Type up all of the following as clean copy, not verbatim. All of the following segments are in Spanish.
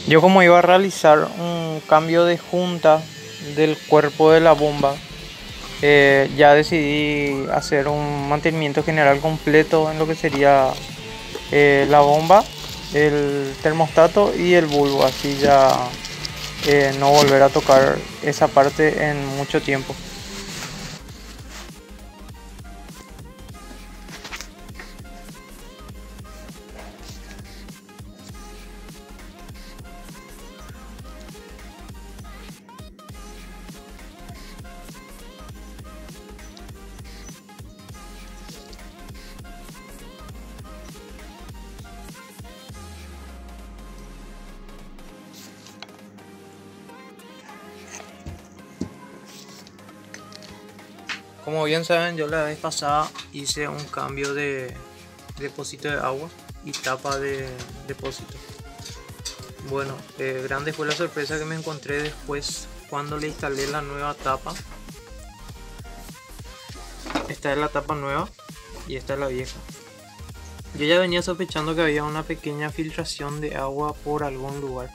Yo como iba a realizar un cambio de junta del cuerpo de la bomba, ya decidí hacer un mantenimiento general completo en lo que sería la bomba, el termostato y el bulbo, así ya no volver a tocar esa parte en mucho tiempo. Como bien saben, yo la vez pasada hice un cambio de depósito de agua y tapa de depósito. Bueno, grande fue la sorpresa que me encontré después cuando le instalé la nueva tapa. Esta es la tapa nueva y esta es la vieja. Yo ya venía sospechando que había una pequeña filtración de agua por algún lugar.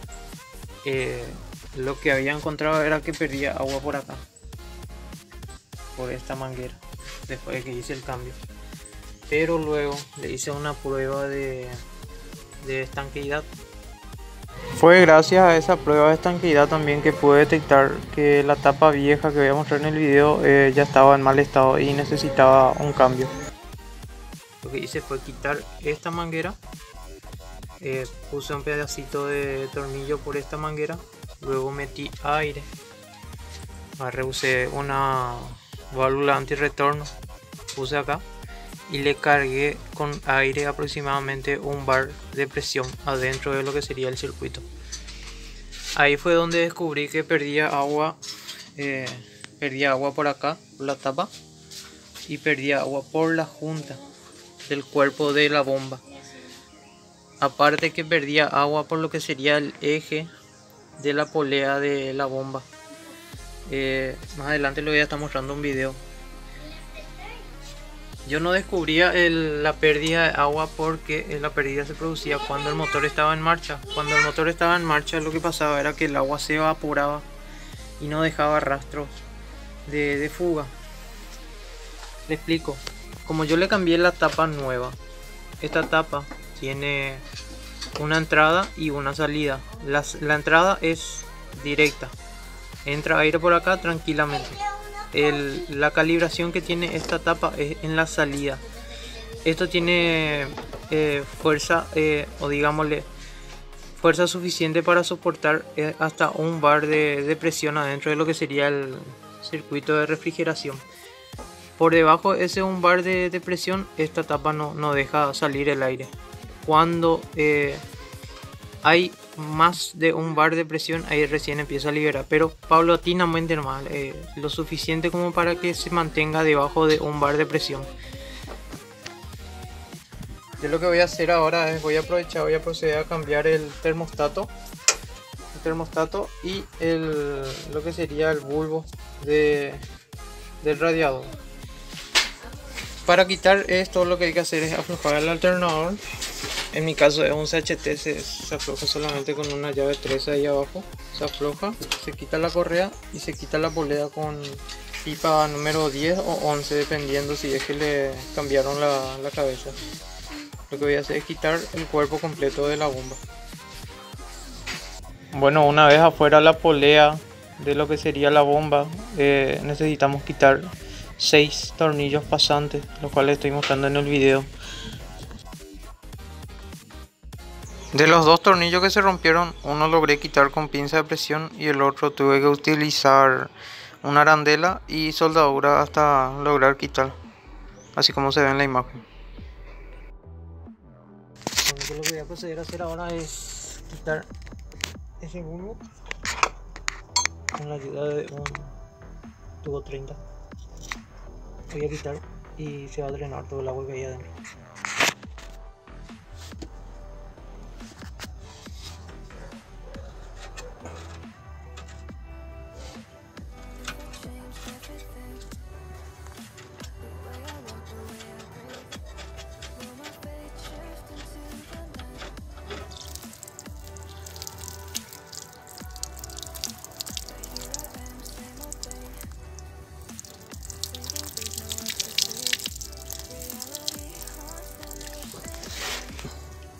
Lo que había encontrado era que perdía agua por acá, por esta manguera, después de que hice el cambio. Pero luego le hice una prueba de estanqueidad. Fue gracias a esa prueba de estanqueidad también que pude detectar que la tapa vieja que voy a mostrar en el video ya estaba en mal estado y necesitaba un cambio. Lo que hice fue quitar esta manguera, puse un pedacito de tornillo por esta manguera, luego metí aire, usé una válvula antirretorno, puse acá y le cargué con aire aproximadamente un bar de presión adentro de lo que sería el circuito. Ahí fue donde descubrí que perdía agua por acá, por la tapa, y perdía agua por la junta del cuerpo de la bomba. Aparte que perdía agua por lo que sería el eje de la polea de la bomba. Más adelante le voy a estar mostrando un video. Yo no descubría la pérdida de agua porque la pérdida se producía cuando el motor estaba en marcha. Cuando el motor estaba en marcha, lo que pasaba era que el agua se evaporaba y no dejaba rastros de fuga. Le explico. Como yo le cambié la tapa nueva, esta tapa tiene una entrada y una salida. La entrada es directa, entra aire por acá tranquilamente. La calibración que tiene esta tapa es en la salida. Esto tiene fuerza, o digámosle fuerza suficiente para soportar hasta un bar de presión adentro de lo que sería el circuito de refrigeración. Por debajo de ese un bar de presión, esta tapa no deja salir el aire. Cuando hay más de un bar de presión, ahí recién empieza a liberar, pero paulatinamente normal, lo suficiente como para que se mantenga debajo de un bar de presión. Yo lo que voy a hacer ahora es voy a proceder a cambiar el termostato y lo que sería el bulbo del radiador. Para quitar esto, lo que hay que hacer es aflojar el alternador. En mi caso es un CHT, se afloja solamente con una llave 13 ahí abajo. Se afloja, se quita la correa y se quita la polea con pipa número 10 o 11, dependiendo si es que le cambiaron la cabeza. Lo que voy a hacer es quitar el cuerpo completo de la bomba. Bueno, una vez afuera la polea de lo que sería la bomba, necesitamos quitar 6 tornillos pasantes, los cuales estoy mostrando en el video. De los 2 tornillos que se rompieron, uno logré quitar con pinza de presión y el otro tuve que utilizar una arandela y soldadura hasta lograr quitar, así como se ve en la imagen. Bueno, lo que voy a proceder a hacer ahora es quitar ese bulbo con la ayuda de un tubo 30. Voy a quitar y se va a drenar todo el agua que hay adentro.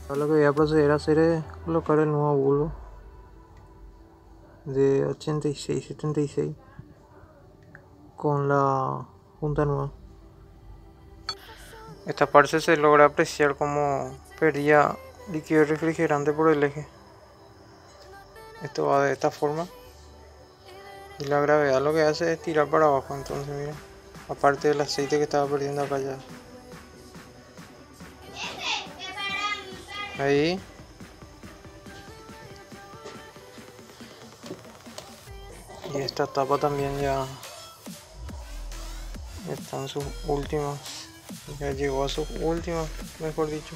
Ahora lo que voy a proceder a hacer es colocar el nuevo bulbo de 86-76 con la junta nueva. Esta parte se logra apreciar como perdía líquido refrigerante por el eje. Esto va de esta forma y la gravedad lo que hace es tirar para abajo. Entonces mira, aparte del aceite que estaba perdiendo acá ya. Ahí. Y esta tapa también ya está en sus últimas. Ya llegó a sus últimas, mejor dicho.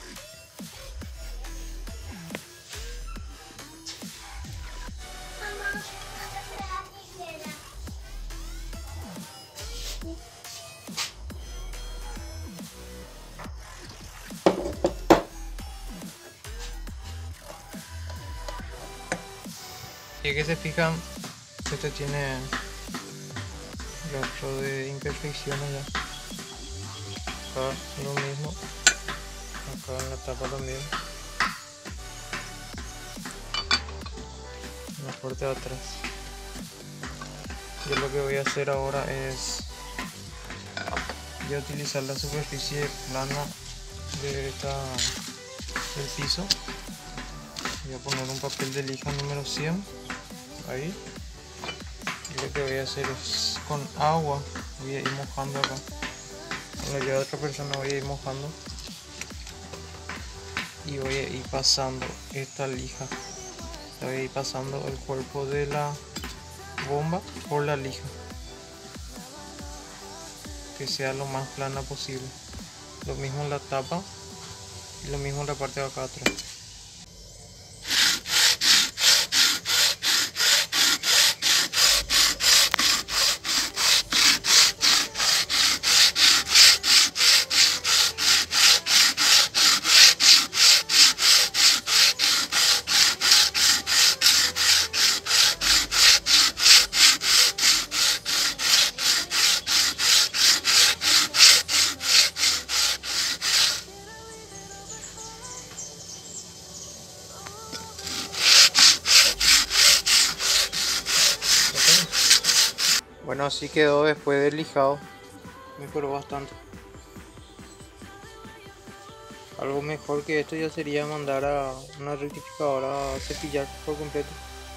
Y que se fijan, este tiene rastro de imperfecciones ya. Acá lo mismo, acá en la tapa también, en la parte de atrás. Yo lo que voy a hacer ahora es utilizar la superficie plana del piso. Voy a poner un papel de lija número 100 ahí, y lo que voy a hacer es con agua voy a ir mojando acá. Cuando lleve a otra persona voy a ir mojando y voy a ir pasando esta lija, voy a ir pasando el cuerpo de la bomba por la lija, que sea lo más plana posible. Lo mismo en la tapa y lo mismo en la parte de acá atrás. Bueno, así quedó después del lijado. Mejoró bastante. Algo mejor que esto ya sería mandar a una rectificadora a cepillar por completo.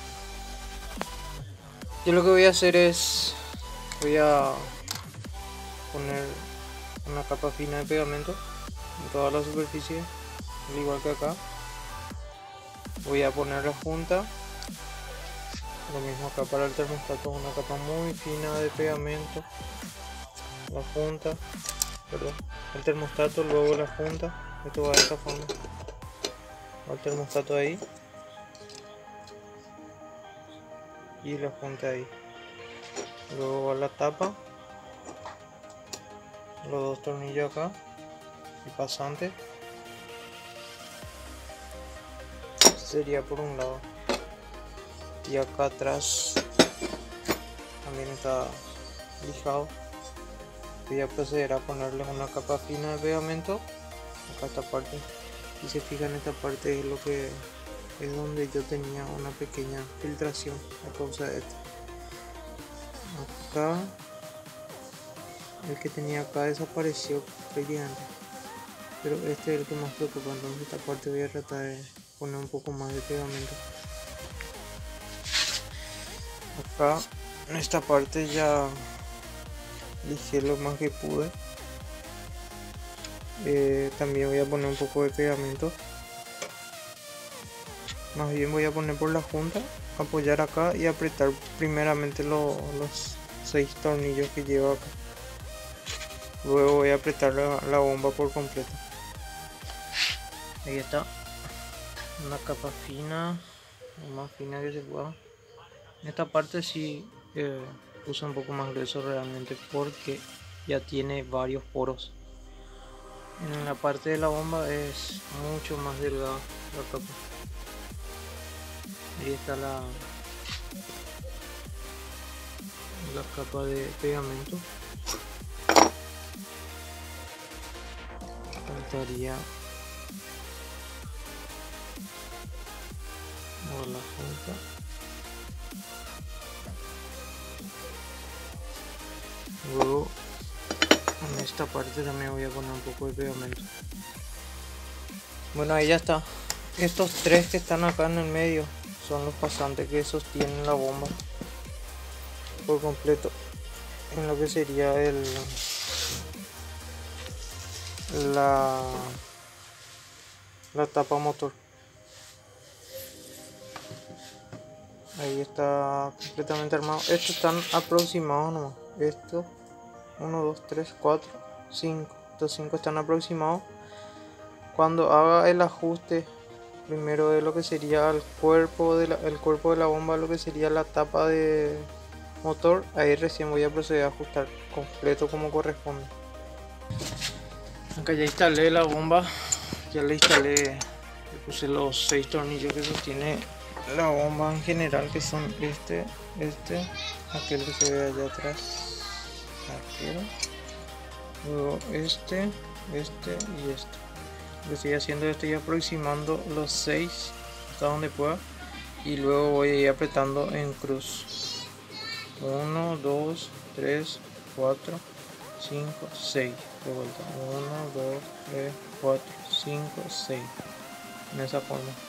Yo lo que voy a hacer es, voy a poner una capa fina de pegamento en toda la superficie, al igual que acá. Voy a poner la junta. Lo mismo acá para el termostato, una capa muy fina de pegamento. La junta, perdón, el termostato, luego la junta. Esto va de esta forma. Va el termostato ahí y la junta ahí. Luego va la tapa, los dos tornillos acá, el pasante. Sería por un lado. Y acá atrás también está lijado. Voy a proceder a ponerle una capa fina de pegamento acá esta parte. Si se fijan, esta parte es lo que es donde yo tenía una pequeña filtración a causa de esto. Acá el que tenía acá desapareció prácticamente, pero este es el que más preocupa. Entonces esta parte voy a tratar de poner un poco más de pegamento. Acá en esta parte ya lijé lo más que pude. También voy a poner un poco de pegamento. Más bien voy a poner por la junta, apoyar acá y apretar primeramente los 6 tornillos que lleva acá. Luego voy a apretar la bomba por completo. Ahí está, una capa fina, lo más fina que se pueda. En esta parte sí puse un poco más grueso realmente, porque ya tiene varios poros. En la parte de la bomba es mucho más delgada la capa. Ahí está la capa de pegamento. Faltaría Hago la junta. Luego en esta parte también voy a poner un poco de pegamento. Bueno, ahí ya está. Estos tres que están acá en el medio son los pasantes que sostienen la bomba por completo en lo que sería la tapa motor. Ahí está completamente armado. Estos están aproximados nomás. Estos 1, 2, 3, 4, 5. Estos 5 están aproximados. Cuando haga el ajuste primero de lo que sería el cuerpo de la bomba, lo que sería la tapa de motor, ahí recién voy a proceder a ajustar completo como corresponde. Acá ya instalé la bomba, ya le instalé, le puse los 6 tornillos que sostiene la bomba en general, que son aquel que se ve allá atrás, luego este y este. Lo que estoy haciendo, estoy aproximando los 6 hasta donde pueda y luego voy a ir apretando en cruz. 1, 2, 3, 4, 5, 6 de vuelta. 1, 2, 3, 4, 5, 6 en esa forma.